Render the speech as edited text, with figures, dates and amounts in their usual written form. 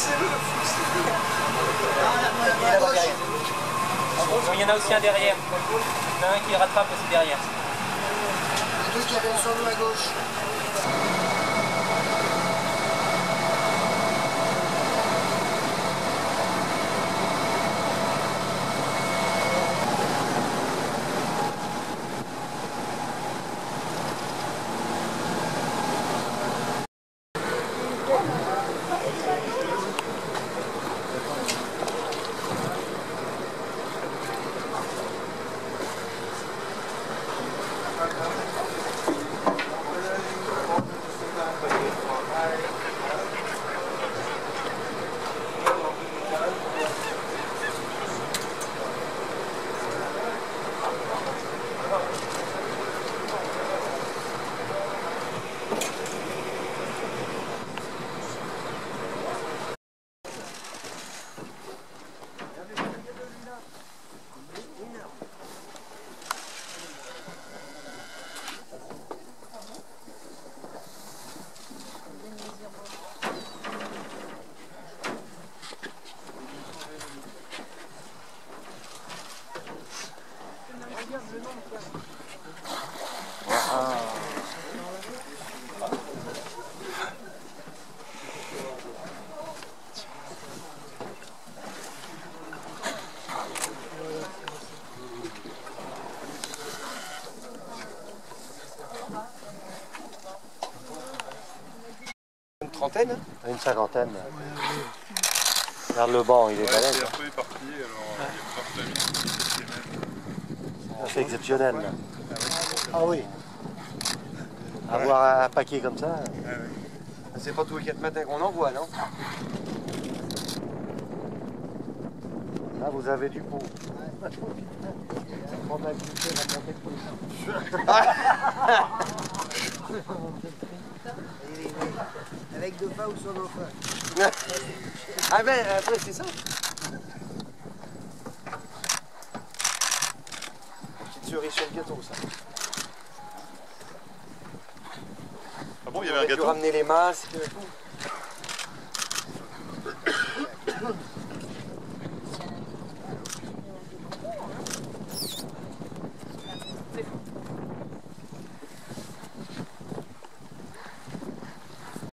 Il y en a aussi un derrière. Il y en a un qui rattrape aussi derrière. Les deux qui viennent sur nous à gauche. Une trentaine? Une cinquantaine. Regarde le banc, il est balèze. C'est un peu éparpillé, alors il y a plusieurs familles. C'est exceptionnel. Là. Ah oui. Avoir un paquet comme ça. C'est pas tous les 4 matins qu'on en voit, non? Là, vous avez du pot. Avec deux pas ou sans nos pas. Ah ben, après, c'est ça. Petite cerise sur le gâteau, ça. Ah bon, il y avait un On aurait dû gâteau? ramener les masques.